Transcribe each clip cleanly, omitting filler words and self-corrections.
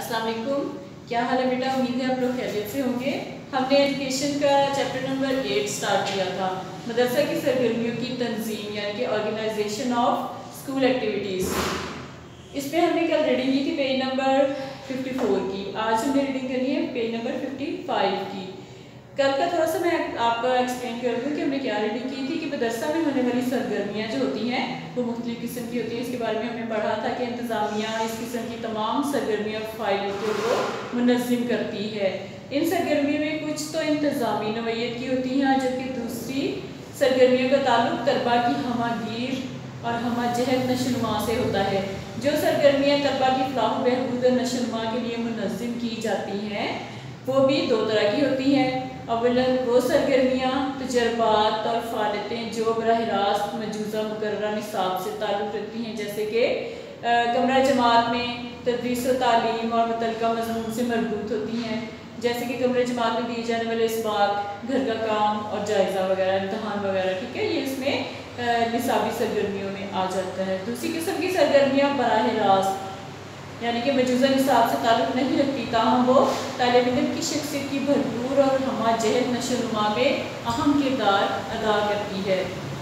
अस्सलाम वालेकुम। क्या हाल है बेटा? उम्मीद है आप लोग खैरियत से होंगे। हमने एजुकेशन का चैप्टर नंबर 8 स्टार्ट किया था, मदरसा की सरगर्मियों की तंजीम यानी कि ऑर्गेनाइजेशन ऑफ स्कूल एक्टिविटीज़। इस पर हमने कल रीडिंग की थी पेज नंबर 54 की। आज हमने रीडिंग करनी है पेज नंबर 55 की। कल का थोड़ा सा मैं आपको एक्सप्लेन कर दूँ कि हमने क्या रीडिंग की थी कि मदरसा में होने वाली सरगर्मियाँ जो होती हैं वो मुख्तलिफ़ किस्म की होती हैं। इसके बारे में हमने पढ़ा था कि इंतज़ामिया इस किस्म की तमाम सरगर्मियाँ फ़ाइलों को मुनज़्ज़म करती है। इन सरगर्मियों में कुछ तो इंतज़ामी नौइयत की होती हैं, जबकि दूसरी सरगर्मियों का ताल्लुक़ तलबा की हमागीर और हमाजहत नशोनुमा से होता है। जो सरगर्मियाँ तलबा की फ़लाह बहबूद और नशोनुमा के लिए मुनज़्ज़म की जाती हैं वो भी दो तरह की होती हैं। अव्वलन वो सरगर्मियाँ तजर्बात और फ़ालियतें जो बराह रास्त मौजूदा मुकर्ररा निसाब से ताल्लुक़ रखती हैं, जैसे कि कमरा जमात में तदरीस व तालीम और मुतल्लिक़ा मज़मून से मरबूत होती हैं, जैसे कि कमरे जमात में दिए जाने वाले इसबाक, घर का काम और जायज़ा वगैरह, इम्तहान वगैरह। ठीक है, ये इसमें निसाबी सरगर्मियों में आ जाता है। दूसरी किस्म की सरगर्मियाँ बराह रास्त यानी कि मौजूदा निसाब से ताल्लुक़ नहीं रखती, ताहम वो तालिब इल्म की शख्सियत की भरपूर और हमाजहत नशोनुमा में अहम किरदार अदा करती है।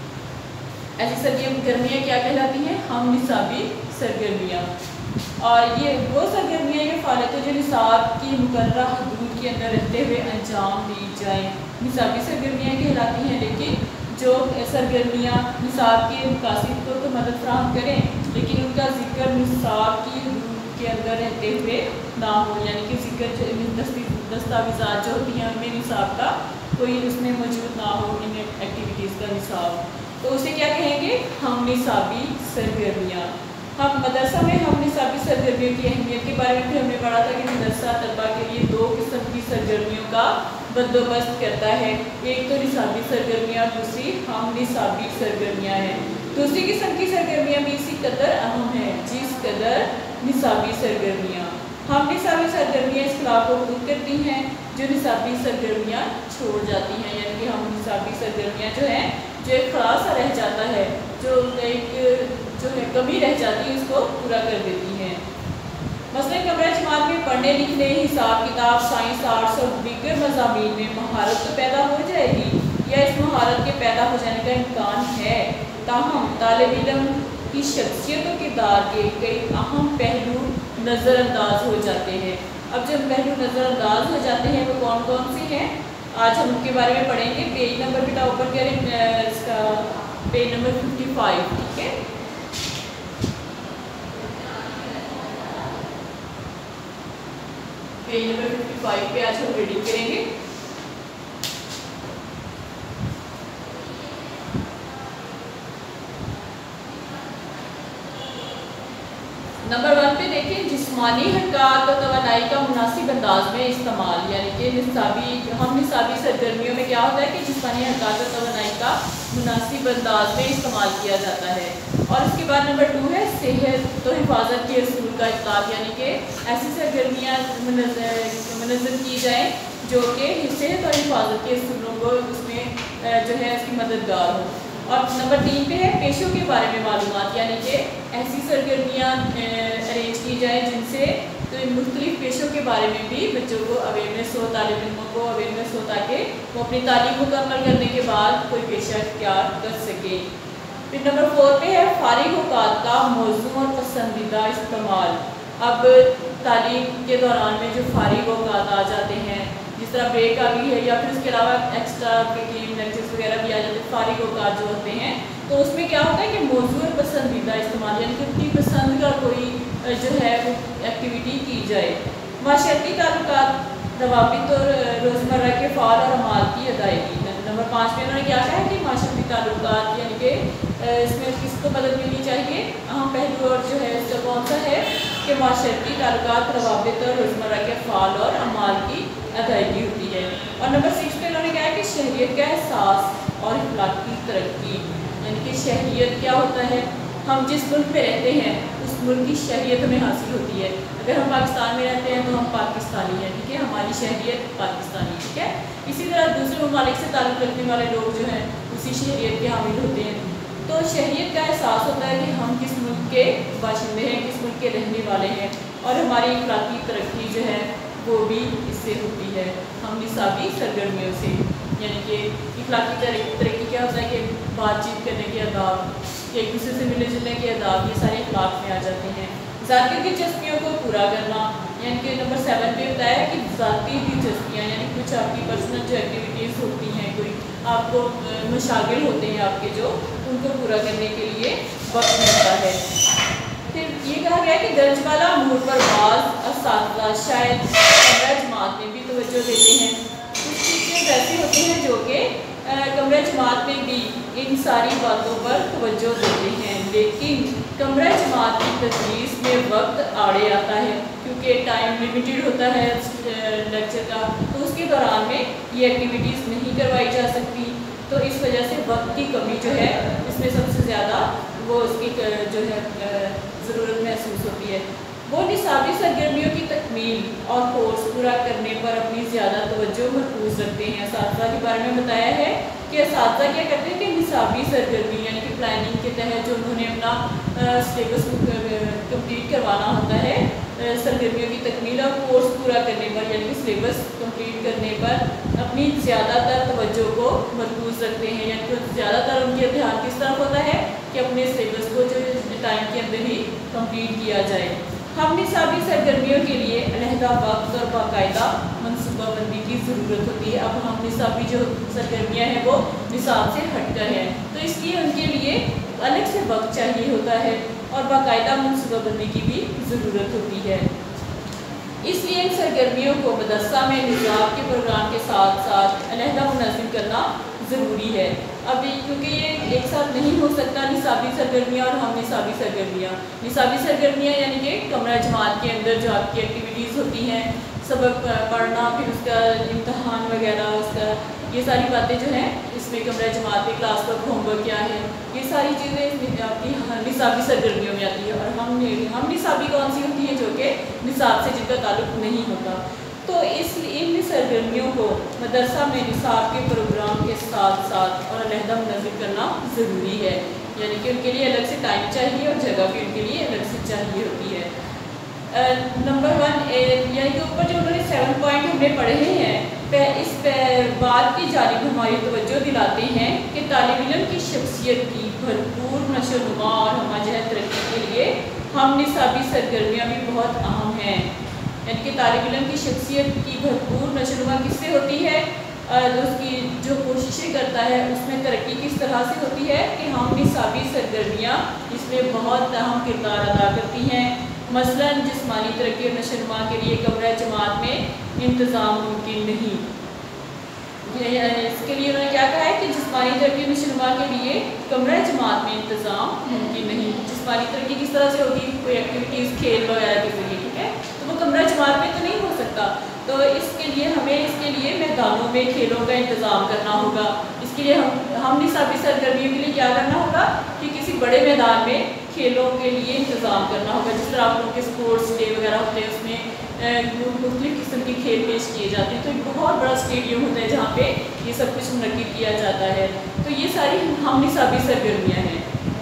ऐसी सरगर्मियाँ क्या कहलाती हैं? हम निसाबी सरगर्मियाँ। और ये वो सरगर्मियाँ या फ़ालियतें जो निसाब की मुकर्ररा हदूद के अंदर रहते हुए अंजाम दी जाएँ, निसाबी सरगर्मियाँ कहलाती हैं। लेकिन जो सरगर्मियाँ निसाब के मकासद को तो मदद फराहम करें, लेकिन उनका जिक्र निसाब की हदूद के अंदर रहते हुए ना हो, यानी कि जिक्र दस्तावेज़ात जो होती हैं उनमें निसाब का कोई उसमें मौजूद ना हो, इन एक्टिविटीज़ का निसाब, तो उसे क्या कहेंगे? हम निसाबी सरगर्मियाँ। हम मदरसा में हम निसाबी सरगर्मियों की अहमियत के बारे में भी हमने पढ़ा था कि मदरसा तलबा के लिए दो किस्म की सरगर्मियों का बंदोबस्त करता है। एक तो निसाबी सरगर्मियाँ, दूसरी हम निसाबी सरगर्मियाँ हैं। दूसरी किस्म की सरगर्मियाँ भी इसी कदर अहम हैं जिस कदर निसाबी सरगर्मियाँ। हम निसाबी सरगर्मियाँ इस ख्लाफ को पूरी करती हैं जो निसाबी सरगर्मियाँ छोड़ जाती हैं, यानी कि हम निसाबी सरगर्मियाँ जो हैं जो एक खलासा रह जाता है, जो एक जो है कमी रह जाती है, उसको पूरा कर देती हैं। मसलन कमरा जमात में पढ़ने लिखने, हिसाब किताब, साइंस, आर्ट्स और दीगर मज़ामीन में महारत तो पैदा हो जाएगी या इस महारत के पैदा हो जाने का इम्कान है, ताहम तालिब इल्म की शख्सियत और किरदार के कई अहम पहलू नज़रअंदाज हो जाते हैं। अब जब पहलू नज़रअंदाज हो जाते हैं वो कौन कौन से हैं, आज हम उनके बारे में पढ़ेंगे। पेज नंबर बेटा ऊपर करें, इसका पेज नंबर 55। ठीक है, पेज नंबर 55 पे आज हम रीडिंग करेंगे। नंबर 1 पे देखिए, जिस्मानी हरकत और तवानाई का मुनासिब अंदाज में इस्तेमाल, यानी कि हम निसाबी सरगर्मियों में क्या होता है कि जिस्मानी हरकत और तवानाई का मुनासिब अंदाज में इस्तेमाल किया जाता है। और इसके बाद नंबर 2 है सेहत तो हिफाजत के असूल का इत्लाक़, यानी कि ऐसी सरगर्मियाँ मुनज़्ज़म की जाएँ जो कि सेहत और हिफाजत के असूलों को उसमें जो है उसकी मददगार हो। और नंबर 3 पे है पेशों के बारे में मालूमात, यानी कि ऐसी सरगर्मियाँ अरेंज की जाए जिनसे तो इन मुख्तलिफ़ पेशों के बारे में भी बच्चों को अवेयरनेस हो, तालिब इल्मों को अवेयरनेस हो, ताकि वो अपनी तालीम मुकम्मल करने के बाद कोई पेशा इख्तियार कर सके। फिर नंबर 4 पे है फारिग औक़ात का मौज़ू और पसंदीदा इस्तेमाल। अब तालीम के दौरान में जो फारिग औक़ात आ जाते हैं, जिस तरह ब्रेक आ गई है या फिर उसके अलावा एक्स्ट्रा गेम लेक्चर्स वगैरह भी आ जाते हैं, फारिग औक़ात जो होते हैं, तो उसमें क्या होता है कि मौज़ू और पसंदीदा इस्तेमाल, यानी कि अपनी पसंद का कोई जो है वो एक्टिविटी की जाए। माशरती ताल्लुकात, रवाबित और रोज़मर्रा के फ़ाल और अमाल की अदायगी। नंबर 5 पे उन्होंने क्या कहा कि माशरती ताल्लुकात, यानी कि इसमें किसको मदद मिलनी चाहिए? अहम पहलू और जो है इसका कौन सा है कि माशरती ताल्लुकात, रवाबित और रोज़मर्रा के फ़ाल और अमाल की अदायगी होती है। और नंबर 6 पे उन्होंने कहा कि शहरियत का एहसास और इखलाकी तरक्की, यानी कि शहरियत क्या होता है? हम जिस मुल्क में रहते हैं उस मुल्क की शहरियत हमें हासिल होती है। अगर हम पाकिस्तान में रहते हैं तो हम पाकिस्तानी हैं, ठीक है, हमारी शहरियत पाकिस्तानी, ठीक है। इसी तरह दूसरे ममालिक से ताल्लुक़ रखने वाले लोग जो हैं उसी शहरियत के हामिल होते हैं। तो शहरियत का एहसास होता है कि हम किस मुल्क के बाशिंदे हैं, किस मुल्क के रहने वाले हैं। اور ہماری اخلاقی ترقی جو ہے وہ بھی اس سے ہوتی ہے ہم نصابی سرگرمیوں سے. یعنی کہ اخلاقی ترقی کیا ہوتا ہے کہ بات چیت کرنے کے آداب، ایک دوسرے سے ملنے جلنے کے آداب، یہ سارے اخلاق میں آ جاتے ہیں. ذاتی دلچسپیوں کو پورا کرنا، یعنی کہ نمبر 7 پہ بتایا ہے کہ ذاتی دلچسپیاں یعنی کچھ آپ کی پرسنل جو ایکٹیویٹیز ہوتی ہیں، کوئی آپ کو مشاغل ہوتے ہیں آپ کے جو، ان کو پورا کرنے کے لیے وقت ملتا ہے. پھر یہ کہا گیا کہ درج والا امور پر بعض اساتذہ شاید کمرہ جماعت میں بھی توجہ دیتے ہیں. کچھ ٹیچرز ایسے ہوتے ہیں جو کہ کمرہ جماعت میں بھی ان ساری باتوں پر توجہ دیتے ہیں، لیکن کمرہ جماعت کی تدریس میں وقت آڑے آتا ہے کیونکہ ٹائم لمیٹیڈ ہوتا ہے لیکچر کا، تو اس کے دوران میں یہ ایکٹیویٹیز نہیں کروائی جا سکتی. تو اس وجہ سے وقت کی کمی جو ہے اس میں سب سے زیادہ وہ اس کی جو ہے ضرورت محسوس ہوتی ہے. وہ نصابی سرگرمیوں کی تکمیل اور کورس پورا کرنے پر اپنی زیادہ توجہ مرکوز رکھتے ہیں. اساتذہ کے بارے میں بتایا ہے کہ اساتذہ کیا کرتے ہیں کہ نصابی سرگرمی یعنی کہ پلاننگ کے تحت جو انہوں نے اپنا سلیبس کمپلیٹ کروانا ہوتا ہے، سرگرمیوں کی تکمیل اور کورس پورا کرنے پر یعنی کہ سلیبس کمپلیٹ کرنے پر اپنی زیادہ تر توجہ کو مرکوز رکھتے ہیں. یعنی کہ زیادہ تر ان کے دھیان کس طرف ہوتا ہے کہ اپنے سلیبس کو جو ٹائم کے اندر ہی کمپلیٹ کیا جائے. ہم نصابی سرگرمیوں کے لیے علیحدہ وقت اور باقاعدہ منصوبہ بندی کی ضرورت ہوتی ہے. اب ہم نصابی جو سرگرمیاں ہیں وہ نصاب سے ہٹ کر ہیں، تو اس لیے ان کے لیے الگ سے وقت چاہیے ہوتا ہے اور باقاعدہ منصوبہ بندی کی بھی ضرورت ہوتی ہے. اس لیے ان سرگرمیوں کو مدرسہ میں نصاب کے پروگرام کے ساتھ ساتھ علیحدہ منظم کرنا ضروری ہے. اب کیونکہ یہ ایک ساتھ نہیں ہو سکتا نصابی سرگرمیاں اور ہم نصابی سرگرمیاں. نصابی سرگرمیاں یعنی کہ کمرہ جماعت کے اندر جو آپ کی ایکٹیویٹیز ہوتی ہیں، سبق پڑھنا، پھر اس کا امتحان وغیرہ، اس کا یہ ساری باتیں جو ہیں اس میں کمرہ جماعت میں کلاس ورک، ہوم ورک کیا ہے، یہ ساری چیزیں آپ کی نصابی سرگرمیوں میں آتی ہے. اور ہم نصابی کون سی ہوتی ہیں جو کہ نصاب سے جن کا تعلق نہیں ہوتا. تو ان سرگرمیوں کو مدرسہ میں نصاب کے پروگرام کے ساتھ ساتھ اور علیحدہ منظم کرنا ضروری ہے. یعنی کہ ان کے لیے الگ سے ٹائم چاہیے اور جگہ بھی ان کے لیے الگ سے چاہیے ہوتی ہے. نمبر 1 یعنی کہ اوپر جو انہوں نے 7 پوائنٹ ہم نے پڑھے ہیں، اس بات کی جانب ہماری توجہ دلاتے ہیں کہ طالب علم کی شخصیت کی بھرپور نشو و نما اور ہمہ جہت ترقی کے لیے ہم نصابی سرگرمیاں بھی بہت اہم ہیں. یعنی کہ طالب علم کی شخصیت کی بھرپور نشو و نما کس سے ہوتی ہے، اس کی جو کوششیں کرتا ہے اس میں ترقی کس طرح سے ہوتی ہے کہ ہم نصابی سرگرمیاں اس میں بہت اہم کردار ادا کرتی ہیں. مثلا جسمانی ترقی اور نشو و نما کے لیے کمرہ جماعت میں انتظام ممکن نہیں. اس کے لیے انہوں نے کیا کہا ہے کہ جسمانی ترقی اور نشو و نما کے لیے کمرہ جماعت میں انتظام ممکن نہیں. جسمانی ترقی کس طرح سے ہوگی، کوئی ایکٹیویٹیز کھیل وغیرہ کے ذریعے، ٹھیک ہے، تو وہ کمرہ جماعت میں تو نہیں ہو سکتا. تو اس کے لیے میدانوں میں کھیلوں کا انتظام کرنا ہوگا. اس کے لیے ہم نصابی سرگرمیوں کے لیے کیا کرنا ہوگا کہ کسی بڑے میدان میں کھیلوں کے لیے انتظام کرنا ہوگا. جس طرح آپ لوگوں کے اسپورٹس ڈے وغیرہ ہوتے ہیں، اس میں مختلف قسم کے کھیل پیش کیے جاتے ہیں. تو ایک بہت بڑا اسٹیڈیم ہوتا ہے جہاں پہ یہ سب کچھ منعقد کیا جاتا ہے. تو یہ ساری ہم نصابی سرگرمیاں ہیں.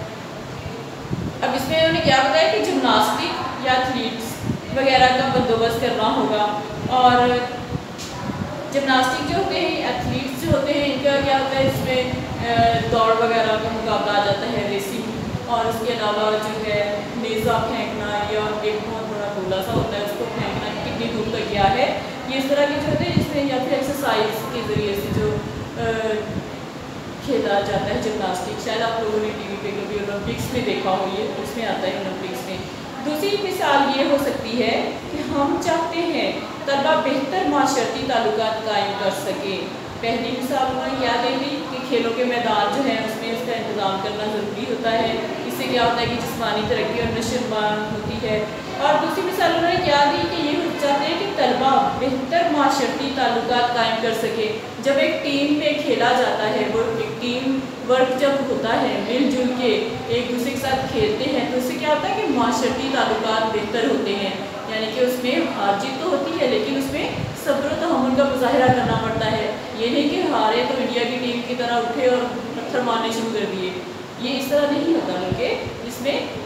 اب اس میں انہوں نے کیا بتایا کہ جمناسٹک یا ایتھلیٹس وغیرہ کا بندوبست کرنا ہوگا. اور جمناسٹک جو ہوتے ہیں، ایتھلیٹس جو ہوتے ہیں، ان کا کیا ہوتا ہے، اس میں دوڑ وغیرہ کا مقابلہ آ جاتا ہے، ریسنگ. اور اس کے علاوہ جو ہے نیزہ پھینکنا یا ایک بہت بڑا گولا سا ہوتا ہے اس کو پھینکنا کتنی دور تک گیا ہے، یہ اس طرح کے جو ہوتے ہیں جس میں یا پھر ایکسرسائز کے ذریعے سے جو کھیلا جاتا ہے جمناسٹک. شاید آپ لوگوں نے ٹی وی پہ کبھی اولمپکس میں دیکھا ہو، یہ اس میں آتا ہے اولمپکس میں. دوسری مثال یہ ہو سکتی ہے کہ ہم چاہتے ہیں طلبہ بہتر معاشرتی تعلقات قائم کر سکیں. پہلی مثال انہوں نے کیا دے دی کہ کھیلوں کے میدان جو ہیں اس میں اس کا انتظام کرنا ضروری ہوتا ہے. اس سے کیا ہوتا ہے کہ جسمانی ترقی اور نشو و نما ہوتی ہے. اور دوسری مثال انہوں نے کیا دی کہ یہ چاہتے ہیں کہ طلبہ بہتر معاشرتی تعلقات قائم کر سکے. جب ایک ٹیم میں کھیلا جاتا ہے، وہ ایک ٹیم ورک جب ہوتا ہے، مل جل کے ایک دوسرے کے ساتھ کھیلتے ہیں، تو اس سے کیا ہوتا ہے کہ معاشرتی تعلقات بہتر ہوتے ہیں. یعنی کہ اس میں ہار جیت تو ہوتی ہے لیکن اس میں صبر و تحمل کا مظاہرہ کرنا پڑتا ہے. یہ نہیں کہ ہارے تو انڈیا کی ٹیم کی طرح اٹھے اور پتھر مارنے شروع کر دیے، یہ اس طرح نہیں ہوتا. بلکہ اس میں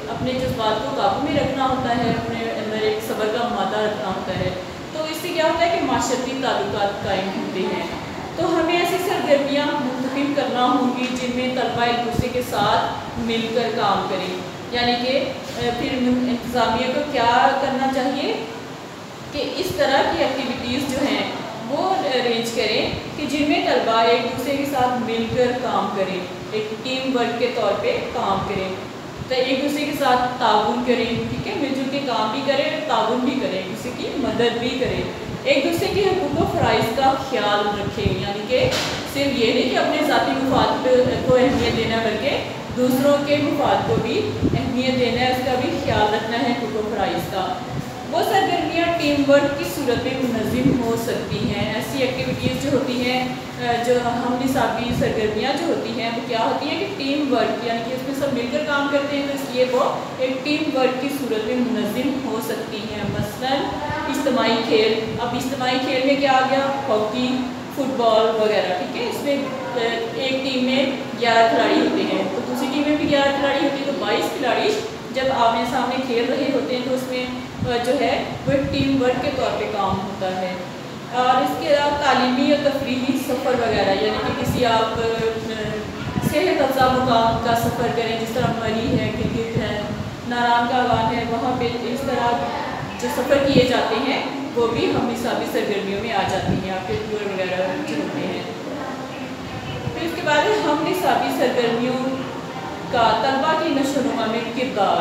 اپنے جذبات کو قابو میں رکھنا ہوتا ہے، اپنے اندر ایک صبر کا مادہ رکھنا ہوتا ہے، تو اس سے کیا ہوتا ہے کہ معاشرتی تعلقات قائم ہوتے ہیں۔ تو ہمیں ایسی سرگرمیاں منتخب کرنا ہوں گی جن میں طلبہ ایک دوسرے کے ساتھ مل کر کام کریں، یعنی کہ پھر انتظامیہ کو کیا کرنا چاہیے کہ اس طرح کی ایکٹیویٹیز جو ہیں وہ ارینج کریں کہ جن میں طلبہ ایک دوسرے کے ساتھ مل کر کام کریں، ایک ٹیم ورک کے طور پہ کام کریں، تو ایک دوسرے کے ساتھ تعاون کریں، ٹھیک ہے، مل جل کے کام بھی کریں، تعاون بھی کریں، ایک دوسرے کی مدد بھی کریں، ایک دوسرے کے حقوق و فرائض کا خیال رکھیں، یعنی کہ صرف یہ نہیں کہ اپنے ذاتی مفاد کو اہمیت دینا بلکہ دوسروں کے مفاد کو بھی اہمیت دینا ہے، اس کا بھی خیال رکھنا ہے حقوق و فرائض کا۔ وہ سرگرمیاں ٹیم ورک کی صورت میں منظم ہو سکتی ہیں۔ ایسی ایکٹیویٹیز جو ہوتی ہیں، جو ہم نصابی سرگرمیاں جو ہوتی ہیں وہ کیا ہوتی ہیں کہ ٹیم ورک، یعنی کہ اس میں سب مل کر کام کرتے ہیں، تو اس لیے وہ ایک ٹیم ورک کی صورت میں منظم ہو سکتی ہیں۔ مثلاً اجتماعی کھیل، اب اجتماعی کھیل میں کیا آ گیا، ہاکی، فٹ بال وغیرہ، ٹھیک ہے، اس میں ایک ٹیم میں 11 کھلاڑی ہوتے ہیں، تو دوسری ٹیم میں بھی 11 کھلاڑی ہوتے ہیں، تو 22 کھلاڑی جب آمنے سامنے کھیل رہے ہوتے ہیں تو اس میں جو ہے وہ ایک ٹیم ورک کے طور پہ کام ہوتا ہے۔ اور اس کے علاوہ تعلیمی اور تفریحی سفر وغیرہ، یعنی کہ کسی آپ صحت افزا مقام کا سفر کریں، جس طرح مری ہے، گلگت ہے، ناران کا آغان ہے، وہاں پہ اس طرح جو سفر کیے جاتے ہیں وہ بھی ہم نصابی سرگرمیوں میں آ جاتی ہیں، آپ کے ٹور وغیرہ جو ہوتے ہیں۔ پھر اس کے بعد ہم نصابی سرگرمیوں کا طلبہ کی نشو و نما میں کردار۔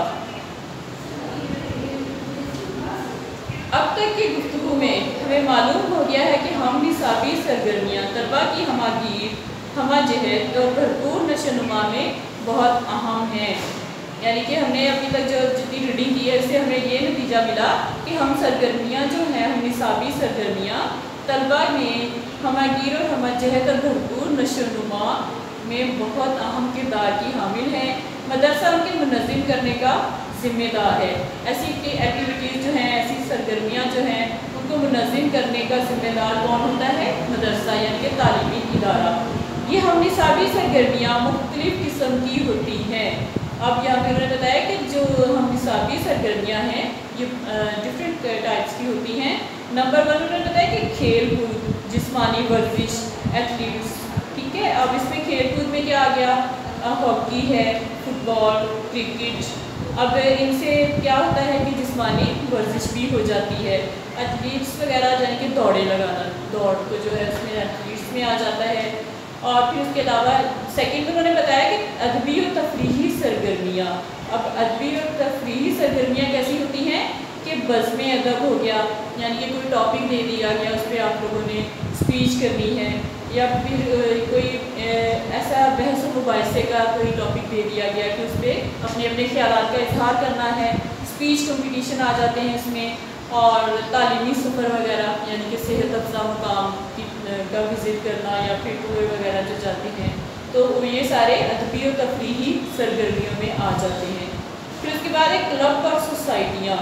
اب تک کی گفتگو میں ہمیں معلوم ہو گیا ہے کہ ہم نصابی سرگرمیاں طلبہ کی ہمہ گیر، ہمہ جہت اور بھرپور نشو و نما میں بہت اہم ہیں۔ یعنی کہ ہم نے ابھی تک جو جتنی ریڈنگ کی ہے اس سے ہمیں یہ نتیجہ ملا کہ ہم سرگرمیاں جو ہیں، ہم نصابی سرگرمیاں طلبہ میں ہمہ گیر اور ہمہ جہت اور بھرپور نشو و نما میں بہت اہم کردار کی حامل ہیں۔ مدرسہ ان کے منظم کرنے کا ذمہ دار ہے۔ ایسی ایکٹیویٹیز جو ہیں، ایسی سرگرمیاں جو ہیں ان کو منظم کرنے کا ذمہ دار کون ہوتا ہے؟ مدرسہ، یعنی کہ تعلیمی ادارہ۔ یہ ہم نصابی سرگرمیاں مختلف قسم کی ہوتی ہیں۔ اب یہاں پہ انہوں نے بتایا کہ جو ہم نصابی سرگرمیاں ہیں یہ ڈفرینٹ ٹائپس کی ہوتی ہیں۔ نمبر 1 انہوں نے بتایا کہ کھیل کود، جسمانی ورزش، ایتھلیٹس، ٹھیک ہے۔ اب اس میں کھیل کود میں کیا آ گیا، ہاکی ہے، فٹ بال، کرکٹ۔ اب ان سے کیا ہوتا ہے کہ جسمانی ورزش بھی ہو جاتی ہے۔ ایتھلیٹس وغیرہ یعنی کہ دوڑے لگانا، دوڑ کو جو ہے اس میں ایتھلیٹس میں آ جاتا ہے۔ اور پھر اس کے علاوہ سیکنڈ انہوں نے بتایا کہ ادبی اور تفریحی سرگرمیاں۔ اب ادبی اور تفریحی سرگرمیاں کیسی ہوتی ہیں کہ بزم ادب ہو گیا، یعنی کہ کوئی ٹاپک دے دیا گیا، اس پہ آپ لوگوں نے اسپیچ کرنی ہے، یا پھر کوئی ایسا بحث و مباحثے کا کوئی ٹاپک دے دیا گیا کہ اس پہ اپنے اپنے خیالات کا اظہار کرنا ہے، اسپیچ کمپٹیشن آ جاتے ہیں اس میں۔ اور تعلیمی سفر وغیرہ، یعنی کہ صحت افزا مقام کا وزٹ کرنا یا پھر ٹور وغیرہ جو جاتے ہیں، تو یہ سارے ادبی اور تفریحی سرگرمیوں میں آ جاتے ہیں۔ پھر اس کے بعد ہے کلب اور سوسائٹیاں۔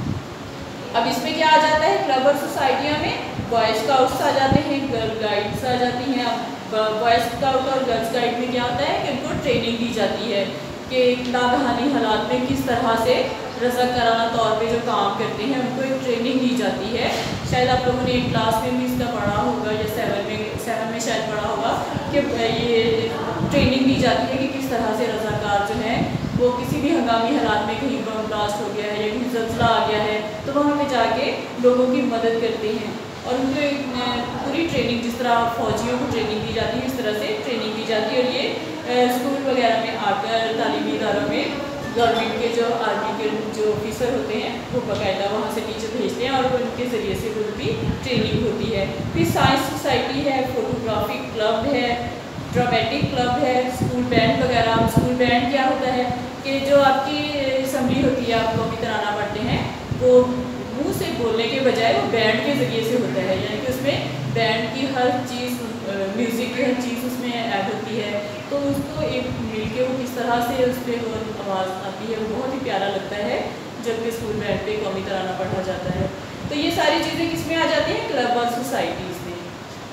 اب اس میں کیا آ جاتا ہے، کلب اور سوسائٹیاں میں بوائے اسکاؤٹس آ جاتے ہیں، گرل گائیڈس آ جاتی ہیں۔ اب بوائے اسکاؤٹ اور گرلس گائیڈ میں کیا ہوتا ہے کہ ان کو ٹریننگ دی جاتی ہے کہ ناگہانی حالات میں کس طرح سے رضاکارانہ طور پہ جو کام کرتے ہیں ان کو ایک ٹریننگ دی جاتی ہے۔ شاید آپ لوگوں نے ایک کلاس میں بھی اس کا پڑھا ہوگا، یا 7 میں شاید پڑھا ہوگا کہ یہ ٹریننگ دی جاتی ہے کہ کس طرح سے رضاکار جو ہیں وہ کسی بھی ہنگامی حالات میں کہیں بم بلاسٹ ہو گیا ہے یا کہیں زلزلہ آ گیا ہے تو وہاں پہ جا کے لوگوں کی مدد کرتے ہیں، اور ان کو ایک پوری ٹریننگ، جس طرح فوجیوں کو ٹریننگ دی جاتی ہے اس طرح سے ٹریننگ دی جاتی ہے۔ اور یہ اسکول وغیرہ میں آ کر تعلیمی اداروں میں گورنمنٹ کے جو آرمی کے جو آفیسر ہوتے ہیں وہ باقاعدہ وہاں سے ٹیچر بھیجتے ہیں اور ان کے ذریعے سے ان کی ٹریننگ ہوتی ہے۔ پھر سائنس سوسائٹی ہے، فوٹوگرافی کلب ہے، ڈرامیٹک کلب ہے، اسکول بینڈ وغیرہ۔ اسکول بینڈ کیا ہوتا ہے کہ جو آپ کی اسمبلی ہوتی ہے، آپ قومی ترانہ پڑھتے ہیں، وہ منہ سے بولنے کے بجائے وہ بینڈ کے ذریعے سے ہوتا ہے، یعنی کہ اس میں بینڈ کی ہر چیز، میوزک کی ہر چیز اس میں ایڈ ہوتی ہے، تو اس کو ایک مل کے وہ کس طرح سے اس پہ آواز آتی ہے، وہ بہت ہی پیارا لگتا ہے جب کہ اسکول بینڈ پہ قومی ترانہ پڑھا جاتا ہے۔ تو یہ ساری چیزیں کس میں آ جاتی ہیں، کلب اور سوسائٹیز میں۔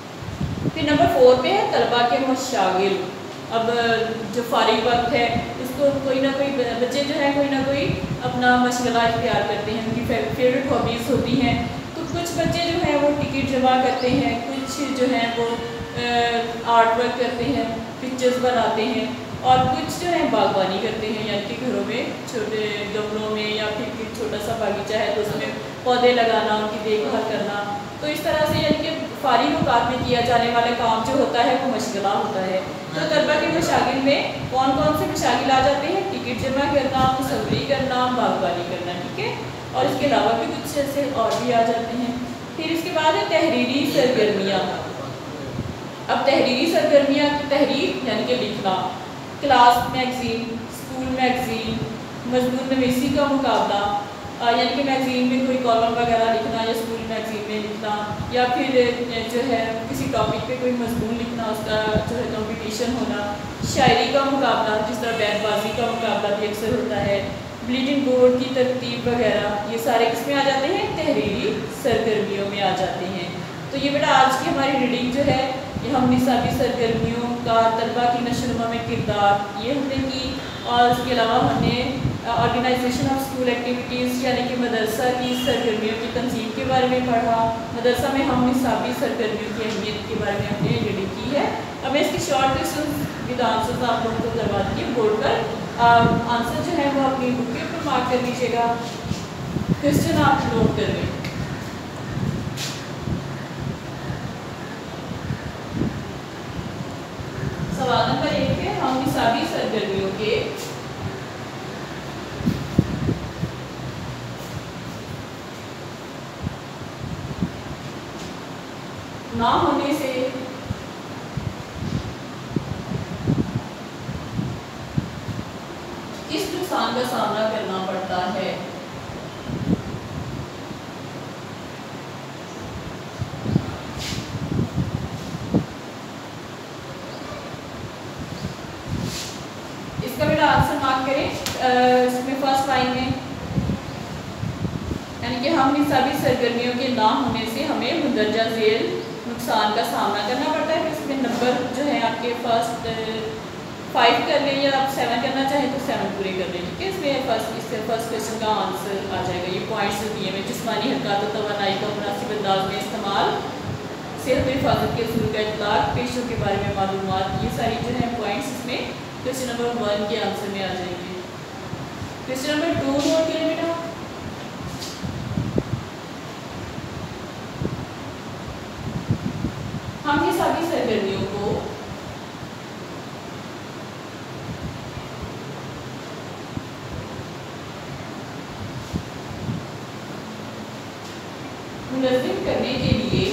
پھر نمبر 4 پہ ہے طلباء کے مشاغل۔ اب جو فارغ وقت ہے اس उसको कोई ना कोई बच्चे जो है कोई ना कोई अपना मशगला इख्तियार करते हैं, उनकी फेवरेट हॉबीज़ होती हैं। तो कुछ बच्चे जो हैं वो टिकट जमा करते हैं, कुछ जो हैं वो आर्ट वर्क करते हैं, पिक्चर्स बनाते हैं, और कुछ जो है बागवानी करते हैं, यानी कि घरों में छोटे गमलों में या फिर छोटा सा बागीचा है तो उसमें पौधे लगाना, उनकी देखभाल करना। तो इस तरह से यानी कि फारिग औकात में किया जाने वाला काम जो होता है वो मशगला होता है। तो तलबा के मशागिल में कौन कौन से मशागिल आ जाते हैं? टिकट जमा करना, मुसव्वरी करना, बागवानी करना, ठीक है, और इसके अलावा भी कुछ ऐसे और भी आ जाते हैं। फिर इसके बाद है तहरीरी सरगर्मियाँ। अब तहरीरी सरगर्मियाँ की तहरीर यानी कि लिखना, क्लास मैगज़ीन, स्कूल मैगज़ीन, मजमून नवीसी का मुकाबला, यानी कि मैगज़ीन में कोई कॉलम वगैरह लिखना या स्कूल मैगज़ीन में लिखना, या फिर जो है किसी टॉपिक पे कोई मजमून लिखना, उसका जो है कंपटीशन होना, शायरी का मुकाबला, जिस तरह बैतबाजी का मुकाबला भी अक्सर होता है, बुलेटिन बोर्ड की तरतीब वगैरह, ये सारे किस में आ जाते हैं? तहरीरी सरगर्मियों में आ जाते हैं। तो ये बेटा आज की हमारी रीडिंग जो है ये हम निसाबी सरगर्मियों का तलबा की नशोनुमा में किरदार ये हमने की, और उसके अलावा हमने ऑर्गेनाइजेशन ऑफ स्कूल एक्टिविटीज़ यानी कि मदरसा की सरगर्मियों की तंजीम के बारे में पढ़ा। मदरसा में हम निसाबी सरगर्मियों की अहमियत के बारे में हमने रीडिंग की है। अब मैं इसकी शॉर्ट क्वेश्चन विद आंसर्स आप लोगों को करवा दी बोर्ड पर। आंसर जो है वो अपनी बुक के ऊपर मार्क कर लीजिएगा, क्वेश्चन आप नोट कर लें। सवाल नंबर 1 है, हम निसाबी सरगर्मियों के ना होने से किस नुकसान का सामना करना पड़ता है? इसका बेटा आंसर मार्क करें। इसमें फर्स्ट लाइन में यानी कि हम निसाबी सरगर्मियों के ना होने से हमें मुंदरजा झेल नुकसान का सामना करना पड़ता है। इसमें नंबर जो है आपके फर्स्ट 5 कर लें या आप 7 करना चाहें तो 7 पूरे कर लें, ठीक है। इसमें फर्स्ट क्वेश्चन का आंसर आ जाएगा। ये पॉइंट्स दिए में जिस्मानी हरकत और तवानाई का मुनासिब अंदाज में इस्तेमाल, सेहत हिफाजत के असूल का इतलाक, पेशों के बारे में मालूमात, ये सारी जो है पॉइंट्स इसमें क्वेश्चन नंबर 1 के आंसर में आ जाएंगे। क्वेश्चन नंबर 2 नोट करें बेटा। हम ये सभी सरगर्मियों को मुनज़्ज़म करने के लिए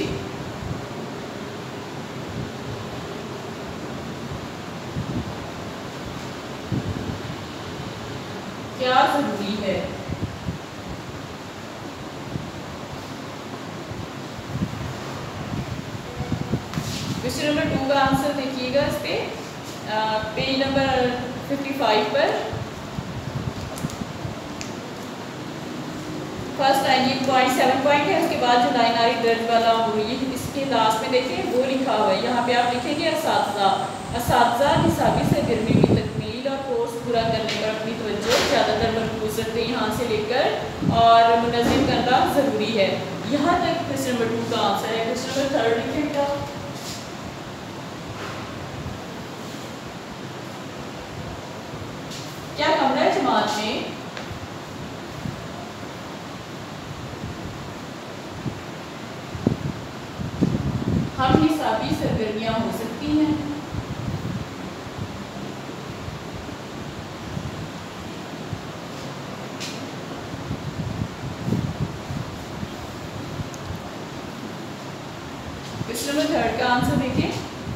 क्या जरूरी है? क्वेश्चन नंबर 2 का आंसर देखिएगा इस पे पेज नंबर 55 पर। फर्स्ट लाइन ये पॉइंट 7 पॉइंट है, उसके बाद जो लाइन आ रही दर्ज वाला वो ये इसके लास्ट में देखिए वो लिखा हुआ है। यहाँ पे आप लिखेंगे असातिज़ा निसाबी सरगर्मी की तकमील और कोर्स पूरा करने पर अपनी तवज्जो ज़्यादातर मरकूज़ रखते हैं, यहाँ से लेकर और मुनज़्ज़म करना ज़रूरी है। यहाँ तक क्वेश्चन नंबर 2 का आंसर है। क्वेश्चन नंबर 3 लिखेगा। क्या कमरा जमात में हम निसाबी सरगर्मियाँ हो सकती हैं? क्वेश्चन नंबर 3 का आंसर देखिए।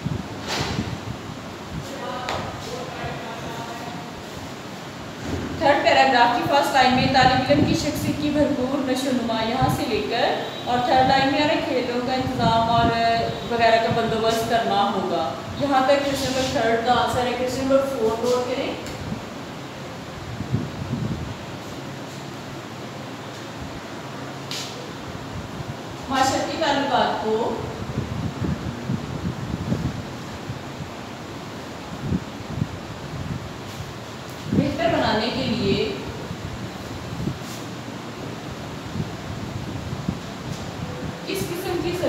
थर्ड पैराग्राफ की फर्स्ट लाइन में तालिब इल्म की शख्सियत की भरपूर नशोनुमा, यहाँ से लेकर और थर्ड लाइन में आ रहा खेलों का इंतज़ाम और वगैरह का बंदोबस्त करना होगा। यहाँ तक क्वेश्चन नंबर 3 का आंसर है। क्वेश्चन नंबर 4 नोट करें। माशरती ताल्लुकात को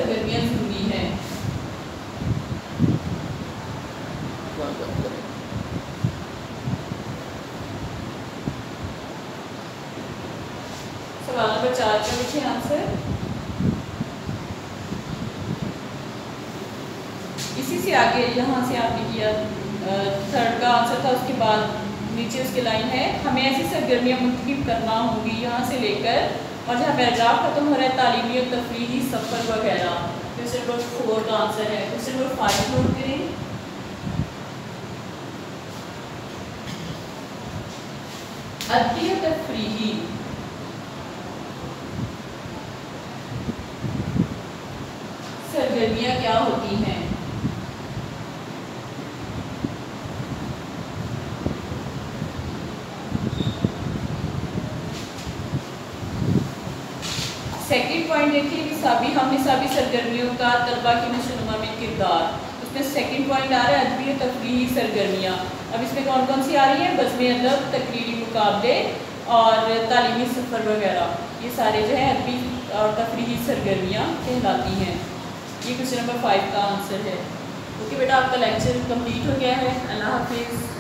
سرگرمیاں ضروری ہیں؟ سوال نمبر 4 کا لکھیں آنسر. اسی سے آگے یہاں سے آپ نے کیا 3rd کا آنسر تھا. اس کے بعد نیچے اس کی لائن ہے ہمیں ایسی سرگرمیاں منتخب کرنا ہوں گی یہاں سے لے کر اور جہاں پیراگراف ختم ہو رہا ہے تعلیمی اور تفریحی سفر وغیرہ. کوشچن نمبر 4 کا آنسر ہے. کوشچن نمبر 5 نوٹ کریں. ادبی اور تفریحی سرگرمیاں کیا ہوتی ہیں؟ سیکنڈ پوائنٹ دیکھیے ہم نصابی سرگرمیوں کا طلبہ کی نشو و نما میں کردار. اس میں سیکنڈ پوائنٹ آ رہا ہے ادبی اور تفریحی سرگرمیاں. اب اس میں کون کون سی آ رہی ہیں؟ بزم ادب، تقریری مقابلے اور تعلیمی سفر وغیرہ. یہ سارے جو ہے ادبی اور تفریحی سرگرمیاں کہلاتی ہیں. یہ کوشچن نمبر 5 کا آنسر ہے. اوکے بیٹا آپ کا لیکچر کمپلیٹ ہو گیا ہے. اللہ حافظ.